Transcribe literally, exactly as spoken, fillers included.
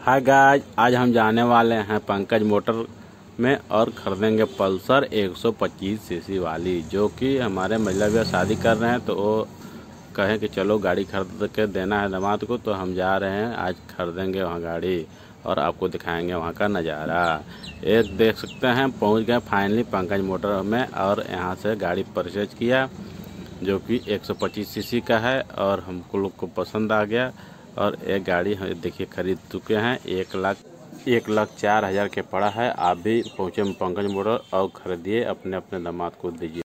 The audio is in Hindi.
हाय गाइस, आज हम जाने वाले हैं पंकज मोटर में और खरीदेंगे पल्सर एक सौ पच्चीस सीसी वाली, जो कि हमारे महिला भैया शादी कर रहे हैं। तो वो कहें कि चलो गाड़ी खरीद के देना है दामाद को, तो हम जा रहे हैं आज खरीदेंगे वहाँ गाड़ी और आपको दिखाएंगे वहाँ का नज़ारा। एक देख सकते हैं पहुँच गए फाइनली पंकज मोटर में और यहाँ से गाड़ी परचेज किया जो कि एक सौ पच्चीस सीसी का है और हमको लोग को पसंद आ गया। और एक गाड़ी देखिए खरीद चुके हैं, एक लाख एक लाख चार हज़ार के पड़ा है। आप भी पहुँचे पंकज मोटर और खरीदिए, अपने अपने दामाद को दीजिए।